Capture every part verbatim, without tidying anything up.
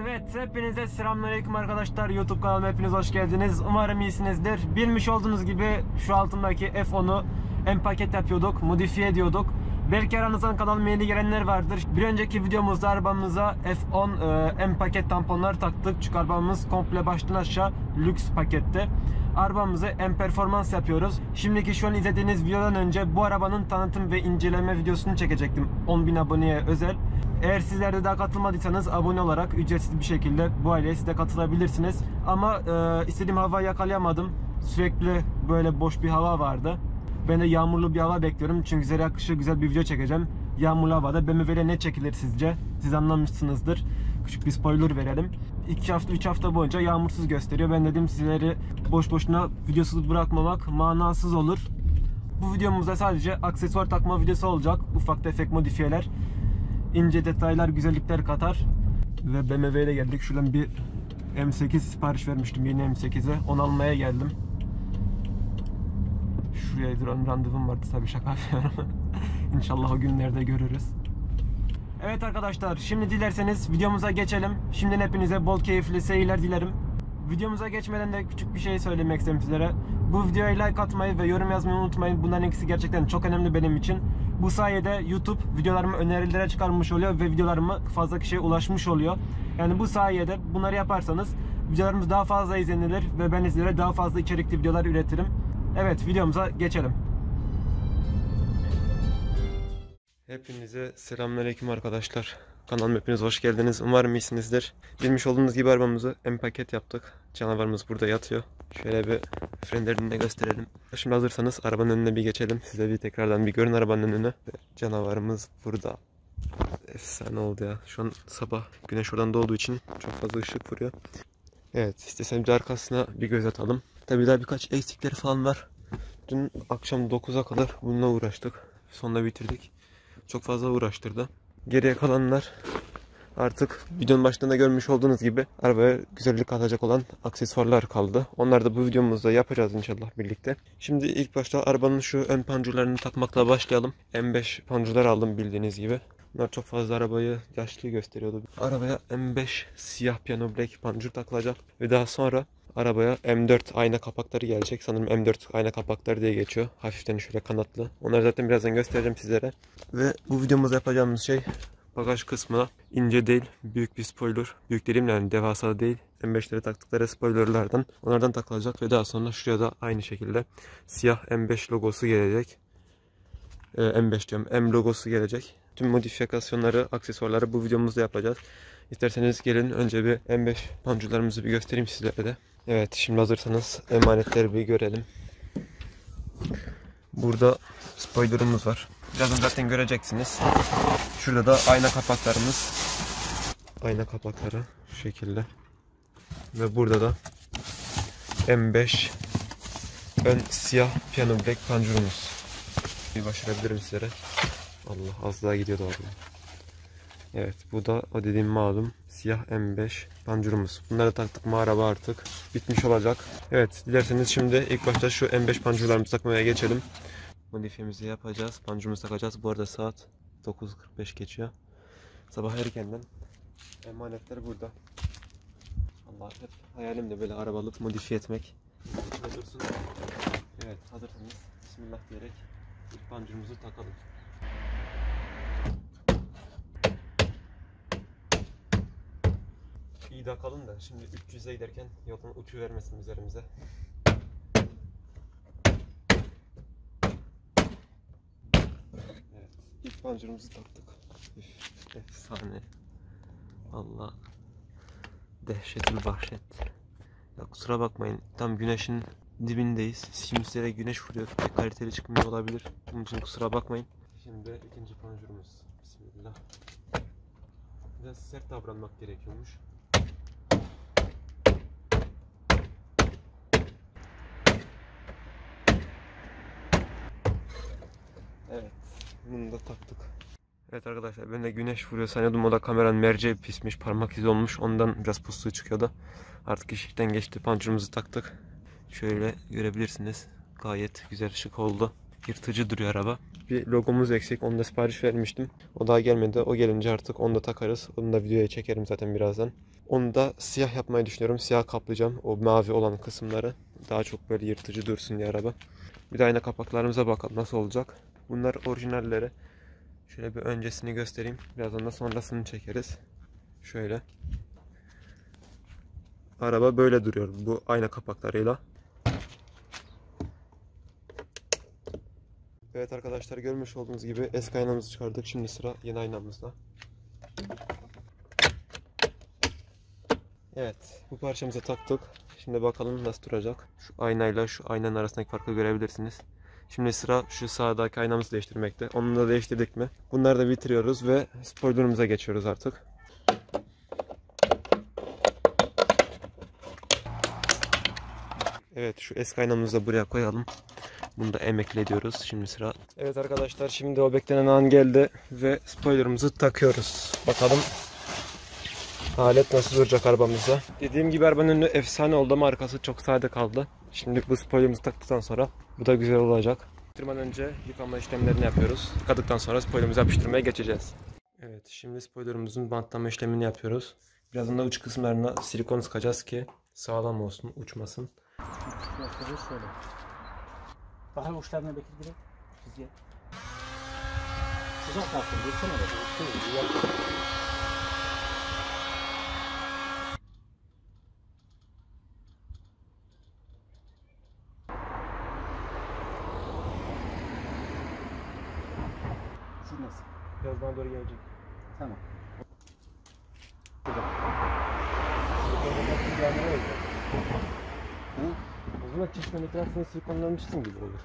Evet, hepinize selamünaleyküm arkadaşlar. YouTube kanalıma hepiniz hoş geldiniz. Umarım iyisinizdir. Bilmiş olduğunuz gibi şu altındaki F onu M paket yapıyorduk, modifiye ediyorduk. Belki aranızdan kanalıma yeni gelenler vardır. Bir önceki videomuzda arabamıza F on e, M paket tamponlar taktık. Çünkü arabamız komple baştan aşağı lüks pakette. Arabamızı M performans yapıyoruz. Şimdiki şu an izlediğiniz videodan önce bu arabanın tanıtım ve inceleme videosunu çekecektim. on bin aboneye özel. Eğer sizler de daha katılmadıysanız abone olarak ücretsiz bir şekilde bu aileye siz de katılabilirsiniz. Ama e, istediğim havayı yakalayamadım. Sürekli böyle boş bir hava vardı. Ben de yağmurlu bir hava bekliyorum. Çünkü size akışı güzel bir video çekeceğim. Yağmurlu havada B M W'yle ne çekilir sizce? Siz anlamışsınızdır. Küçük bir spoiler verelim. iki hafta üç hafta boyunca yağmursuz gösteriyor. Ben dedim sizleri boş boşuna videosuz bırakmamak manasız olur. Bu videomuzda sadece aksesuar takma videosu olacak. Ufak tefek modifiyeler. İnce detaylar, güzellikler katar. Ve B M W ile geldik. Şuradan bir M sekiz sipariş vermiştim, yeni M sekize. Onu almaya geldim. Şuraya duran randevum vardı, tabii şaka yapıyorum. İnşallah o günlerde görürüz. Evet arkadaşlar, şimdi dilerseniz videomuza geçelim. Şimdiden hepinize bol keyifli seyirler dilerim. Videomuza geçmeden de küçük bir şey söylemek istedim sizlere. Bu videoya like atmayı ve yorum yazmayı unutmayın. Bunların ikisi gerçekten çok önemli benim için. Bu sayede YouTube videolarımı önerilere çıkarmış oluyor ve videolarımı fazla kişiye ulaşmış oluyor. Yani bu sayede bunları yaparsanız videolarımız daha fazla izlenilir ve ben sizlere daha fazla içerikli videolar üretirim. Evet, videomuza geçelim. Hepinize selamünaleyküm arkadaşlar. Kanalıma hepiniz hoş geldiniz. Umarım iyisinizdir. Bilmiş olduğunuz gibi arabamızı M paket yaptık. Canavarımız burada yatıyor. Şöyle bir frenlerini de gösterelim. Şimdi hazırsanız arabanın önüne bir geçelim. Size bir tekrardan bir görün arabanın önüne. Canavarımız burada. Efsane oldu ya. Şu an sabah güneş oradan doğduğu için çok fazla ışık vuruyor. Evet, istesem bir arkasına bir göz atalım. Tabii daha birkaç eksikleri falan var. Dün akşam dokuza kadar bununla uğraştık. Sonunda bitirdik. Çok fazla uğraştırdı. Geriye kalanlar artık videonun başında görmüş olduğunuz gibi arabaya güzellik katacak olan aksesuarlar kaldı. Onları da bu videomuzda yapacağız inşallah birlikte. Şimdi ilk başta arabanın şu ön panjurlarını takmakla başlayalım. M beş panjurlar aldım bildiğiniz gibi. Bunlar çok fazla arabayı yaşlı gösteriyordu. Arabaya M beş siyah piano black panjur takılacak ve daha sonra arabaya M dört ayna kapakları gelecek. Sanırım M dört ayna kapakları diye geçiyor. Hafiften şöyle kanatlı. Onları zaten birazdan göstereceğim sizlere. Ve bu videomuzda yapacağımız şey bagaj kısmına ince değil, büyük bir spoiler. Büyük dediğim yani devasa değil. M beşlere taktıkları spoilerlardan. Onlardan takılacak ve daha sonra şuraya da aynı şekilde siyah M beş logosu gelecek. Ee, M beş diyorum. M logosu gelecek. Tüm modifikasyonları, aksesuarları bu videomuzda yapacağız. İsterseniz gelin önce bir M beş panjurlarımızı bir göstereyim sizlere de. Evet, şimdi hazırsanız emanetleri bir görelim. Burada spoilerımız var. Birazdan zaten göreceksiniz. Şurada da ayna kapaklarımız. Ayna kapakları şu şekilde. Ve burada da M beş ön siyah piano black panjurumuz. Bir başarabilirim sizlere. Allah, az daha gidiyordu abi. Evet, bu da o dediğim malum siyah M beş panjurumuz. Bunları taktık mı araba artık bitmiş olacak. Evet, dilerseniz şimdi ilk başta şu M beş panjurlarımızı takmaya geçelim. Modifiyemizi yapacağız. Panjurumuzu takacağız. Bu arada saat dokuz kırk beş geçiyor. Sabah erkenden. Emanetler burada. Allah, hep hayalim de böyle araba alıp modifiye etmek. İçine dursun. Evet, hazırsanız bismillah diyerek ilk panjurumuzu takalım. İyi takalım da şimdi üç yüze giderken yoldan uçuvermesin üzerimize. Evet, ilk panjurumuzu taktık. Üf, efsane. Allah, dehşetli vahşet. Ya kusura bakmayın, tam güneşin dibindeyiz. Şimdi size güneş vuruyor. Pek kaliteli çıkmıyor olabilir. Bunun için kusura bakmayın. Şimdi ikinci panjurumuz. Bismillah. Biraz sert davranmak gerekiyormuş. Evet, bunu da taktık. Evet arkadaşlar, ben de güneş vuruyor sanıyordum. O da kameranın merceği pismiş, parmak izi olmuş. Ondan biraz pusluğu çıkıyordu. Artık işten geçti. Panjurumuzu taktık. Şöyle görebilirsiniz. Gayet güzel, şık oldu. yırtıcı duruyor araba. Bir logomuz eksik. Onu da sipariş vermiştim. O daha gelmedi. O gelince artık onu da takarız. Onu da videoya çekerim zaten birazdan. Onu da siyah yapmayı düşünüyorum. Siyah kaplayacağım. O mavi olan kısımları. Daha çok böyle yırtıcı dursun diye araba. Bir de ayna kapaklarımıza bakalım nasıl olacak. Bunlar orijinalleri. Şöyle bir öncesini göstereyim. Birazdan da sonrasını çekeriz. Şöyle. Araba böyle duruyor bu ayna kapaklarıyla. Evet arkadaşlar, görmüş olduğunuz gibi eski aynamızı çıkardık. Şimdi sıra yeni aynamızda. Evet, bu parçamızı taktık. Şimdi bakalım nasıl duracak. Şu aynayla şu aynanın arasındaki farkı görebilirsiniz. Şimdi sıra şu sağdaki aynamızı değiştirmekte. Onu da değiştirdik mi bunları da bitiriyoruz ve spoilerımıza geçiyoruz artık. Evet, şu eski aynamızı da buraya koyalım. Bunu da emekli ediyoruz. Şimdi sıra. Evet arkadaşlar, şimdi o beklenen an geldi ve spoilerımızı takıyoruz. Bakalım alet nasıl duracak arabamızda. Dediğim gibi arabanın önü efsane oldu ama arkası çok sade kaldı. Şimdi bu spoilerımızı taktıktan sonra bu da güzel olacak. Yıkamadan önce yıkama işlemlerini yapıyoruz. Yıkadıktan sonra spoilerımızı yapıştırmaya geçeceğiz. Evet, şimdi spoilerımızın bantlama işlemini yapıyoruz. Birazdan da uç kısımlarına silikon sıkacağız ki sağlam olsun, uçmasın. Şöyle. Daha uçlarına bekir direkt çizgiye. Sıcak taktım. Geçsene de. Siz nasıl? Biraz daha doğru gelecek. Tamam. Hı? O zaman çeşmenin etrafını silikonlanmışsın gibi olur.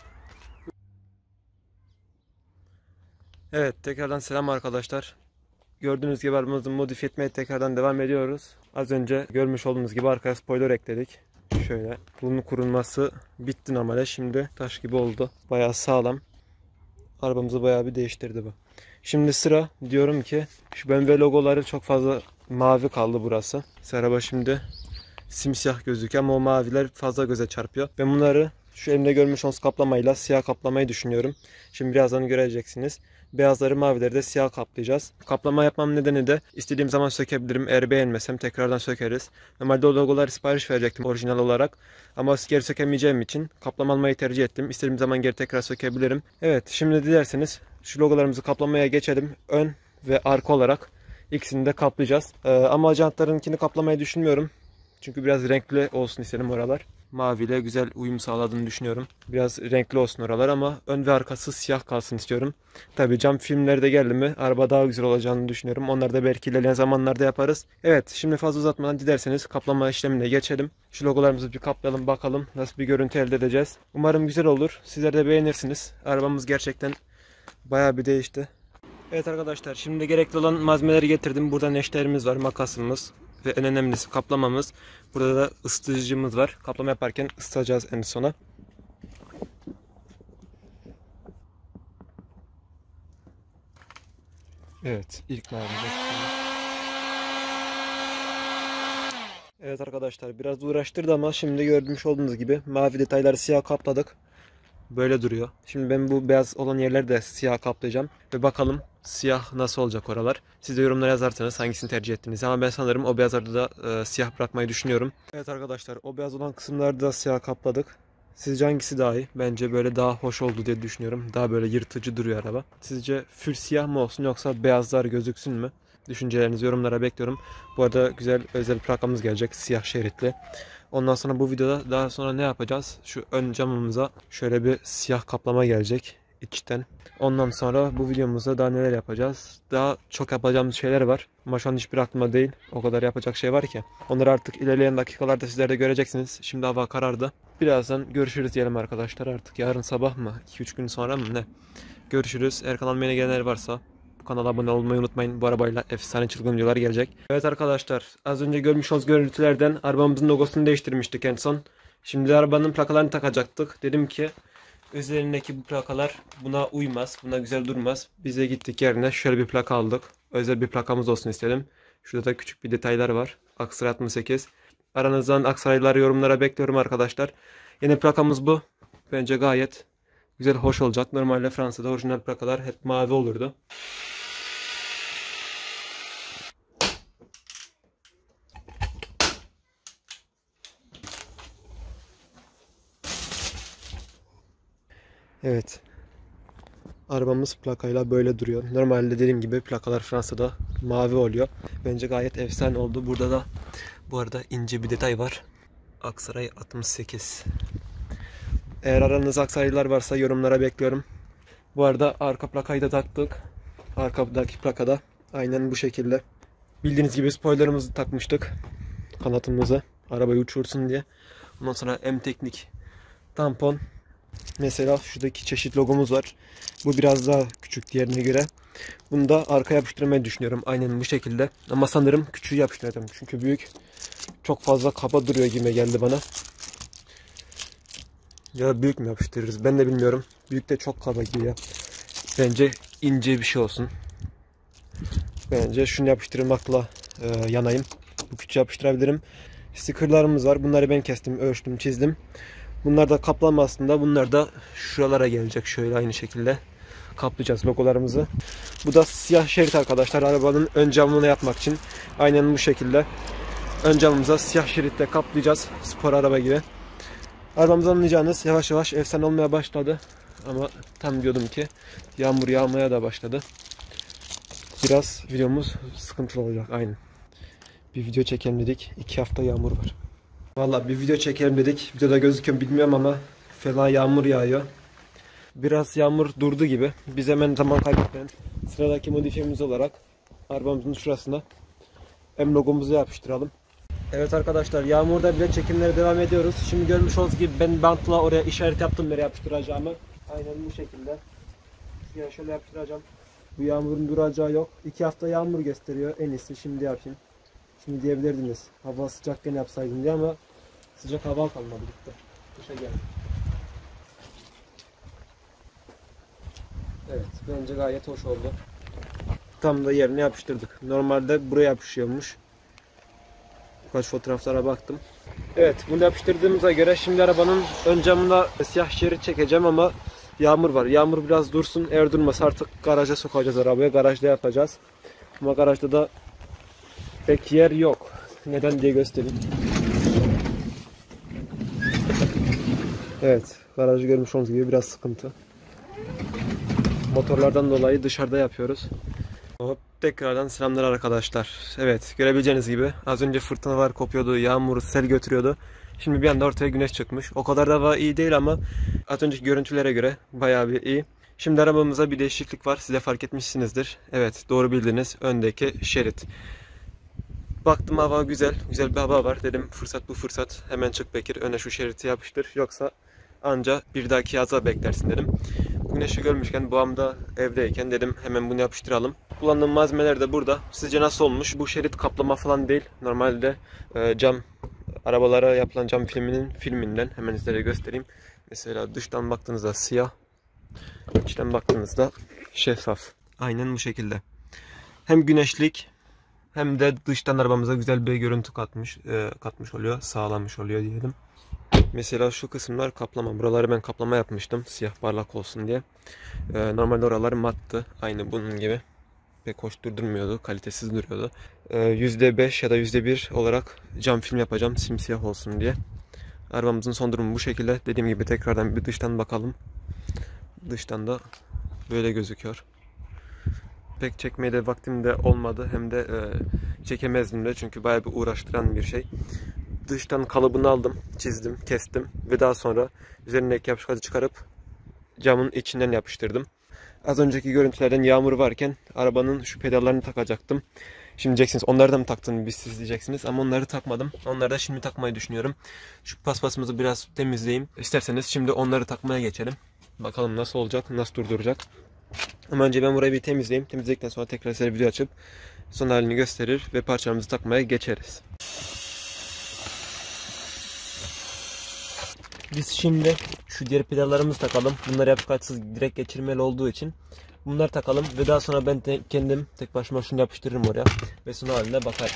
Evet, tekrardan selam arkadaşlar. Gördüğünüz gibi arabamızı modifiye etmeye tekrardan devam ediyoruz. Az önce görmüş olduğunuz gibi arkaya spoiler ekledik. Şöyle. Bunun kurulması bitti normalde. Şimdi taş gibi oldu. Bayağı sağlam. Arabamızı bayağı bir değiştirdi bu. Şimdi sıra diyorum ki şu B M W logoları çok fazla mavi kaldı burası. Araba şimdi simsiyah gözüküyor ama o maviler fazla göze çarpıyor. Ben bunları şu elimde görmüş olduğunuz kaplamayla siyah kaplamayı düşünüyorum. Şimdi birazdan göreceksiniz. Beyazları, mavileri de siyah kaplayacağız. Kaplama yapmam nedeni de istediğim zaman sökebilirim. Eğer beğenmesem tekrardan sökeriz. Normalde o logoları sipariş verecektim orijinal olarak. Ama geri sökemeyeceğim için kaplama almayı tercih ettim. İstediğim zaman geri tekrar sökebilirim. Evet, şimdi dilerseniz şu logolarımızı kaplamaya geçelim. Ön ve arka olarak ikisini de kaplayacağız. Ee, ama jantlarınkini kaplamayı düşünmüyorum. Çünkü biraz renkli olsun istedim oralar. Maviyle güzel uyum sağladığını düşünüyorum. Biraz renkli olsun oralar ama ön ve arkası siyah kalsın istiyorum. Tabi cam filmleri de geldi mi araba daha güzel olacağını düşünüyorum. Onları da belki ilerleyen zamanlarda yaparız. Evet, şimdi fazla uzatmadan dilerseniz kaplama işlemine geçelim. Şu logolarımızı bir kaplayalım, bakalım nasıl bir görüntü elde edeceğiz. Umarım güzel olur. Sizler de beğenirsiniz. Arabamız gerçekten bayağı bir değişti. Evet arkadaşlar, şimdi gerekli olan malzemeleri getirdim. Burada neşterimiz var, makasımız ve en önemlisi kaplamamız. Burada da ısıtıcımız var. Kaplama yaparken ısıtacağız en sona. Evet, ilk malzeme. Evet arkadaşlar, biraz uğraştırdı ama şimdi görmüş olduğunuz gibi mavi detayları siyah kapladık. Böyle duruyor. Şimdi ben bu beyaz olan yerleri de siyah kaplayacağım. Ve bakalım siyah nasıl olacak oralar. Siz de yorumlara yazarsanız hangisini tercih ettiniz. Ama ben sanırım o beyazları da e, siyah bırakmayı düşünüyorum. Evet arkadaşlar, o beyaz olan kısımları da siyah kapladık. Sizce hangisi daha iyi? Bence böyle daha hoş oldu diye düşünüyorum. Daha böyle yırtıcı duruyor araba. Sizce full siyah mı olsun yoksa beyazlar gözüksün mü? Düşüncelerinizi yorumlara bekliyorum. Bu arada güzel özel plakamız gelecek, siyah şeritli. Ondan sonra bu videoda daha sonra ne yapacağız? Şu ön camımıza şöyle bir siyah kaplama gelecek içten. Ondan sonra bu videomuzda daha neler yapacağız? Daha çok yapacağımız şeyler var. Ama şu an hiçbir aklımda değil. O kadar yapacak şey var ki. Onları artık ilerleyen dakikalarda sizler de göreceksiniz. Şimdi hava karardı. Birazdan görüşürüz diyelim arkadaşlar artık. Yarın sabah mı? iki üç gün sonra mı ne? Görüşürüz. Eğer kanalıma yeni gelenler varsa kanala abone olmayı unutmayın. Bu arabayla efsane çılgın videolar gelecek. Evet arkadaşlar, az önce görmüş olduğunuz görüntülerden arabamızın logosunu değiştirmiştik en son. Şimdi arabanın plakalarını takacaktık. Dedim ki üzerindeki bu plakalar buna uymaz. Buna güzel durmaz. Bize gittik yerine şöyle bir plaka aldık. Özel bir plakamız olsun istedim. Şurada da küçük bir detaylar var. Aksaray altmış sekiz. Aranızdan Aksaraylılar yorumlara bekliyorum arkadaşlar. Yine plakamız bu. Bence gayet güzel, hoş olacak. Normalde Fransa'da orijinal plakalar hep mavi olurdu. Evet. Arabamız plakayla böyle duruyor. Normalde dediğim gibi plakalar Fransa'da mavi oluyor. Bence gayet efsane oldu. Burada da bu arada ince bir detay var. Aksaray altmış sekiz. Eğer aranızda Aksaraylılar varsa yorumlara bekliyorum. Bu arada arka plakayı da taktık. Arkadaki plakada aynen bu şekilde. Bildiğiniz gibi spoilerımızı takmıştık. Kanatımızı. Arabayı uçursun diye. Ondan sonra M Teknik tampon. Mesela şuradaki çeşit logomuz var. Bu biraz daha küçük diğerine göre. Bunu da arkaya yapıştırmayı düşünüyorum. Aynen bu şekilde. Ama sanırım küçüğü yapıştıracağım. Çünkü büyük çok fazla kaba duruyor gibi geldi bana. Ya büyük mü yapıştırırız? Ben de bilmiyorum. Büyük de çok kaba gibi ya. Bence ince bir şey olsun. Bence şunu yapıştırmakla e, yanayım. Bu küçüğü yapıştırabilirim. Stickerlarımız var. Bunları ben kestim, ölçtüm, çizdim. Bunlar da kaplama aslında. Bunlar da şuralara gelecek. Şöyle aynı şekilde kaplayacağız logolarımızı. Bu da siyah şerit arkadaşlar. Arabanın ön camını yapmak için. Aynen bu şekilde. Ön camımıza siyah şeritle kaplayacağız. Spor araba gibi. Arabamızı anlayacağınız yavaş yavaş efsane olmaya başladı. Ama tam diyordum ki yağmur yağmaya da başladı. Biraz videomuz sıkıntılı olacak. Aynen. Bir video çekelim dedik. İki hafta yağmur var. Vallahi bir video çekelim dedik. Videoda gözüküyor mu bilmiyorum ama fena yağmur yağıyor. Biraz yağmur durdu gibi. Biz hemen zaman kaybetmeden sıradaki modifiyemiz olarak arabamızın şurasına M logomuzu yapıştıralım. Evet arkadaşlar, yağmurda bile çekimlere devam ediyoruz. Şimdi görmüş olduğunuz gibi ben bantla oraya işaret yaptım nereye yapıştıracağımı. Aynen bu şekilde. Yani şöyle yapıştıracağım. Bu yağmurun duracağı yok. İki hafta yağmur gösteriyor. En iyisi şimdi yapayım. Şimdi diyebilirdiniz hava sıcakken yapsaydın diye ama sıcak hava kalmadı, bitti. Kışa geldik. Evet, bence gayet hoş oldu. Tam da yerine yapıştırdık. Normalde buraya yapışıyormuş. Birkaç fotoğraflara baktım. Evet, bunu yapıştırdığımıza göre şimdi arabanın ön camına siyah şerit çekeceğim ama yağmur var. Yağmur biraz dursun. Eğer durmasa artık garaja sokacağız arabayı. Garajda yapacağız. Ama garajda da pek yer yok. Neden diye göstereyim. Evet, garajı görmüş olduğunuz gibi biraz sıkıntı. Motorlardan dolayı dışarıda yapıyoruz. Hop, tekrardan selamlar arkadaşlar. Evet, görebileceğiniz gibi az önce fırtınalar kopuyordu, yağmur, sel götürüyordu. Şimdi bir anda ortaya güneş çıkmış. O kadar da hava iyi değil ama az önceki görüntülere göre bayağı bir iyi. Şimdi arabamıza bir değişiklik var. Siz de fark etmişsinizdir. Evet, doğru bildiniz. Öndeki şerit. Baktım hava güzel. Güzel bir hava var. Dedim fırsat bu fırsat. Hemen çık Bekir, öne şu şeriti yapıştır. Yoksa anca bir dahaki yaza beklersin dedim. Güneşi görmüşken, babam da evdeyken dedim hemen bunu yapıştıralım. Kullandığım malzemeler de burada. Sizce nasıl olmuş? Bu şerit kaplama falan değil. Normalde e, cam, arabalara yapılan cam filminin filminden. Hemen sizlere göstereyim. Mesela dıştan baktığınızda siyah, içten baktığınızda şeffaf. Aynen bu şekilde. Hem güneşlik hem de dıştan arabamıza güzel bir görüntü katmış, e, katmış oluyor, sağlamış oluyor diyelim. Mesela şu kısımlar kaplama. Buraları ben kaplama yapmıştım. Siyah parlak olsun diye. Ee, normalde oralar mattı. Aynı bunun gibi. Pek hoş durdurmuyordu. Kalitesiz duruyordu. Ee, yüzde beş ya da yüzde bir olarak cam film yapacağım. Simsiyah olsun diye. Arabamızın son durumu bu şekilde. Dediğim gibi tekrardan bir dıştan bakalım. Dıştan da böyle gözüküyor. Pek çekmeye de vaktim de olmadı. Hem de e, çekemezdim de. Çünkü bayağı bir uğraştıran bir şey. Dıştan kalıbını aldım, çizdim, kestim ve daha sonra üzerindeki yapışkanı çıkarıp camın içinden yapıştırdım. Az önceki görüntülerden yağmur varken arabanın şu pedallarını takacaktım. Şimdi diyeceksiniz onları da mı taktın biz, siz diyeceksiniz ama onları takmadım. Onları da şimdi takmayı düşünüyorum. Şu paspasımızı biraz temizleyeyim. İsterseniz şimdi onları takmaya geçelim. Bakalım nasıl olacak, nasıl durduracak. Ama önce ben burayı bir temizleyeyim. Temizledikten sonra tekrar size video açıp son halini gösterir ve parçamızı takmaya geçeriz. Biz şimdi şu diğer pedallarımızı takalım. Bunlar yapışkaçsız direkt geçirmeli olduğu için bunları takalım ve daha sonra ben te kendim tek başıma şunu yapıştırırım oraya ve son haline bakarız.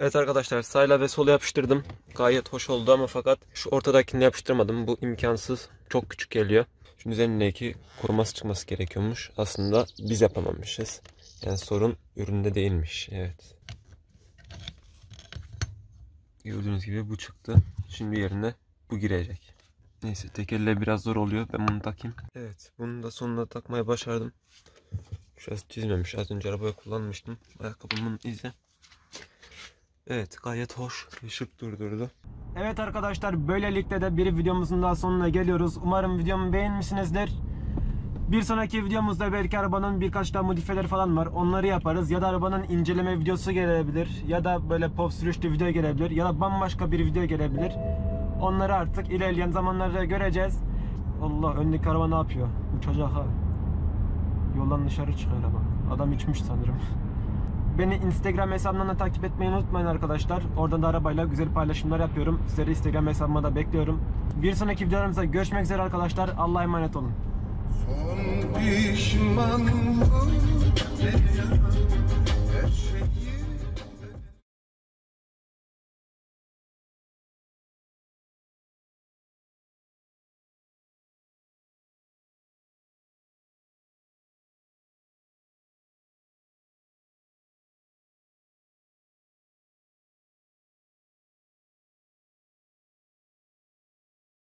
Evet arkadaşlar, sağla ve sola yapıştırdım. Gayet hoş oldu ama fakat şu ortadakini yapıştırmadım. Bu imkansız. Çok küçük geliyor. Şunun üzerindeki koruması çıkması gerekiyormuş. Aslında biz yapamamışız. Yani sorun üründe değilmiş. Evet. Gördüğünüz gibi bu çıktı. Şimdi yerine bu girecek. Neyse, tek elle biraz zor oluyor. Ben bunu takayım. Evet, bunu da sonunda takmaya başardım. Şurası çizmemiş. Az önce arabaya kullanmıştım. Ayakkabımın izi. Evet, gayet hoş ve şık durdurdu. Evet arkadaşlar, böylelikle de bir videomuzun daha sonuna geliyoruz. Umarım videomu beğenmişsinizdir. Bir sonraki videomuzda belki arabanın birkaç daha modifiyeleri falan var. Onları yaparız. Ya da arabanın inceleme videosu gelebilir. Ya da böyle pop sürüşlü video gelebilir. Ya da bambaşka bir video gelebilir. Onları artık ilerleyen zamanlarda göreceğiz. Allah, öndeki araba ne yapıyor? Uçacak ha. Yoldan dışarı çıkıyor araba. Adam içmiş sanırım. Beni Instagram hesabından takip etmeyi unutmayın arkadaşlar. Oradan da arabayla güzel paylaşımlar yapıyorum. Sizleri Instagram hesabıma da bekliyorum. Bir sonraki videolarımızda görüşmek üzere arkadaşlar. Allah'a emanet olun. Son pişmanlık her şeyi